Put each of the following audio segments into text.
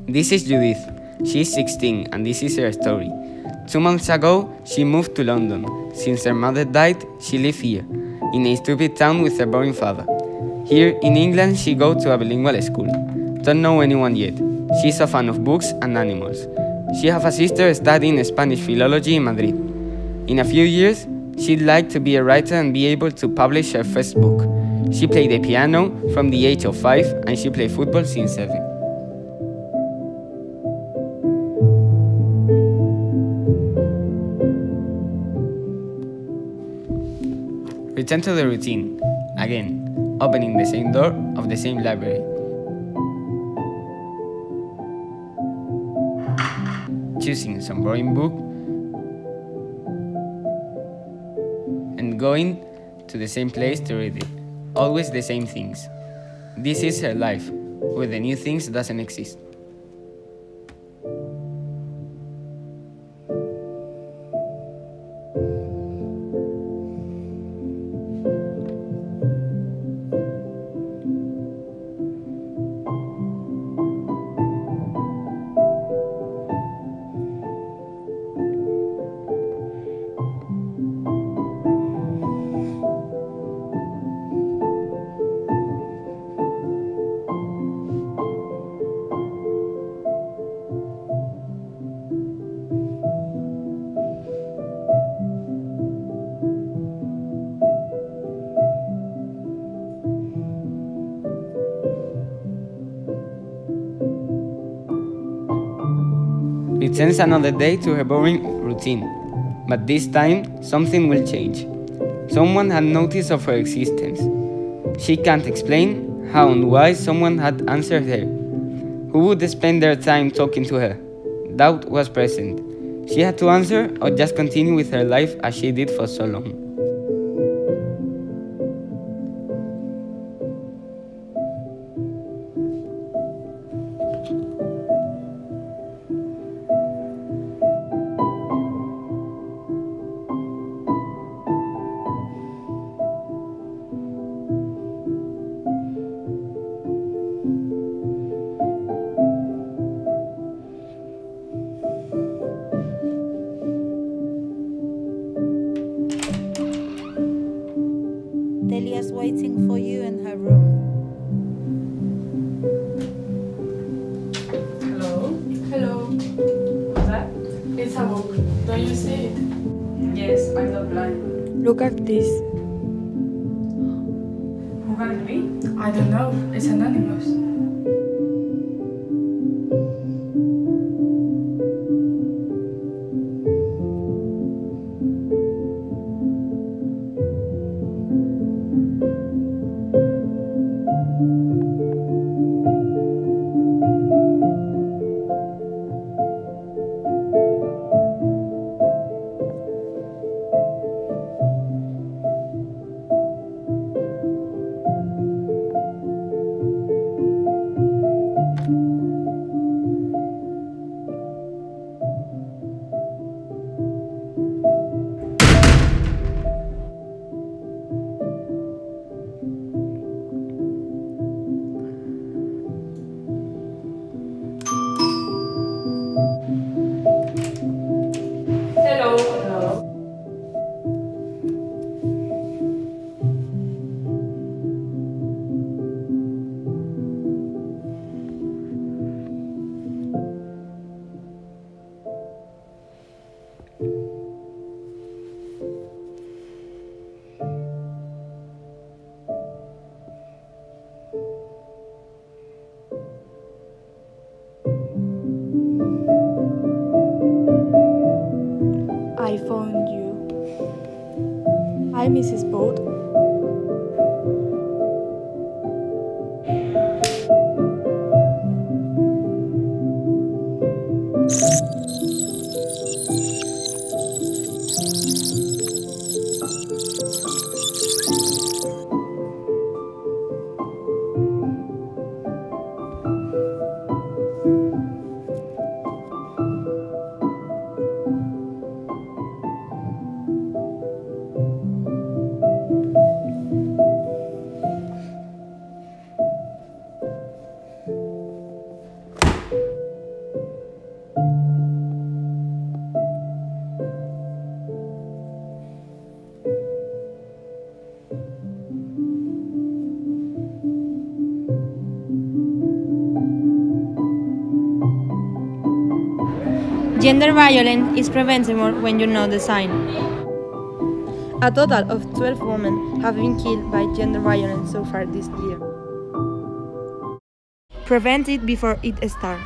This is Judith. She is 16 and this is her story. 2 months ago, she moved to London. Since her mother died, she lived here, in a stupid town with her boring father. Here in England, she goes to a bilingual school. Don't know anyone yet. She's a fan of books and animals. She has a sister studying Spanish philology in Madrid. In a few years, she'd like to be a writer and be able to publish her first book. She played the piano from the age of 5 and she played football since 7. Return to the routine. Again, opening the same door of the same library. Choosing some boring book and going to the same place to read it. Always the same things. This is her life, where the new things doesn't exist. Returns another day to her boring routine, but this time something will change. Someone had notice of her existence. She can't explain how and why someone had answered her. Who would spend their time talking to her? Doubt was present. She had to answer or just continue with her life as she did for so long. Delia's waiting for you in her room. Hello? Hello. What's that? It's a book. Don't you see it? Yes, I'm not blind. Look at this. Who can it be? I don't know. It's anonymous. Hello. I found you. Hi, Mrs. Boat. Gender violence is preventable when you know the sign. A total of 12 women have been killed by gender violence so far this year. Prevent it before it starts.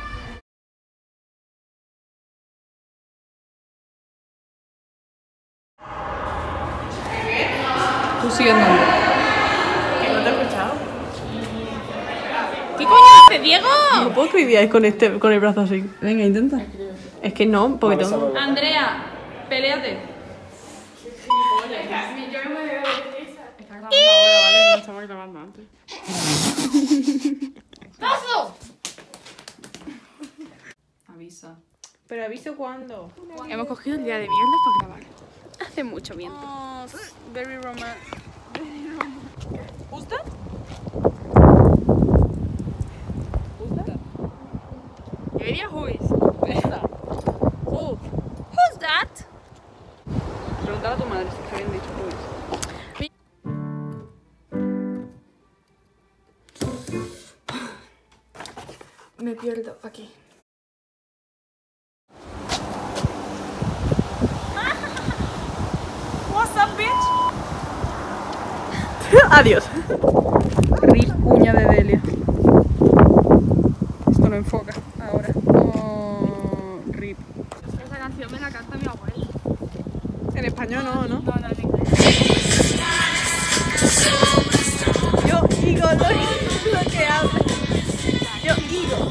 Tú sigue andando. Que no te he escuchado. ¿Qué coño haces, Diego? No puedo escribir con el brazo así. Venga, intenta. Es que no, porque tengo... Andrea, peléate. ¡Paso! Avisa. ¿Pero aviso cuándo? Hemos cogido el día de mierda para grabar. Hace mucho viento. Very romantic. ¿Gusta? Yo diría who is. Who? Who's that? Preguntale a tu madre si te habían dicho who is. Me pierdo aquí. What's up, bitch? Adiós. Rip uña de Delia. Esto no enfoca ahora. Oh, rip. Esa canción me la canta mi abuela. En español no, ¿no? No, en inglés. Yo digo lo que hablo. Yo digo.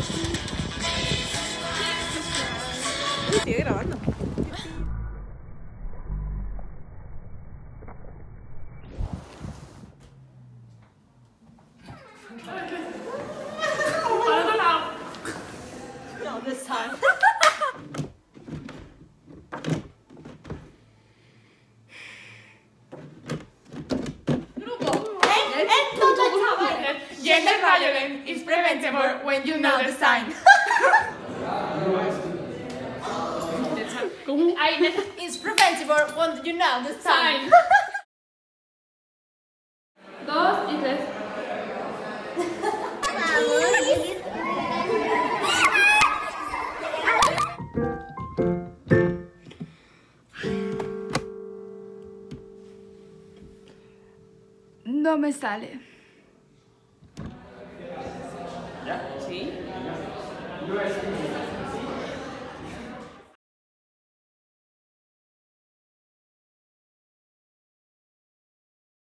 Sigue grabando. No, this time. Gender violence is preventable when you know the sign. It's preventable when you know the sign. 2 y 3. No me sale. ¿Sí?